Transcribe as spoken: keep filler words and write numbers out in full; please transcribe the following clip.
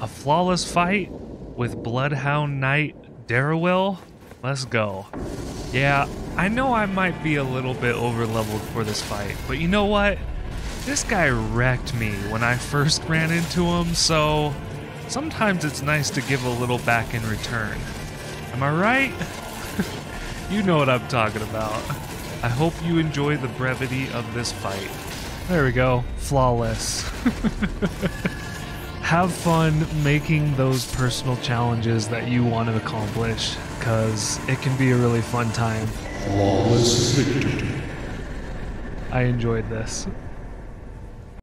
A flawless fight with Bloodhound Knight Darriwil? Let's go. Yeah, I know I might be a little bit over-leveled for this fight, but you know what? This guy wrecked me when I first ran into him, so sometimes it's nice to give a little back in return. Am I right? You know what I'm talking about. I hope you enjoy the brevity of this fight. There we go. Flawless. Have fun making those personal challenges that you want to accomplish, because it can be a really fun time. Flawless victory. I enjoyed this.